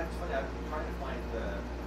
it's funny, I've been trying to find the